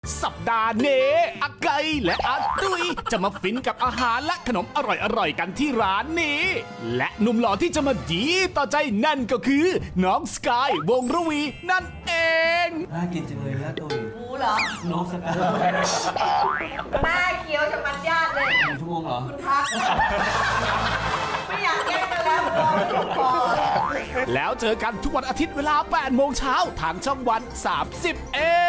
สัปดาห์นี้อาไกและอาตุยจะมาฟินกับอาหารและขนมอร่อยๆกันที่ร้านนี้ และหนุ่มหล่อที่จะมาดีต่อใจนั่นก็คือน้องสกายวงระวีนั่นเองน่ากินจังเลยนะตุยหมูเหรอน้องสกายหน้าเขียวจะมัดญาติเลย 1 ชั่วโมงเหรอคุณทักไม่อยากแยกกันแล้วรอถูกคอแล้วเจอกันทุกวันอาทิตย์เวลา 8 โมงเช้าทางช่องวัน 30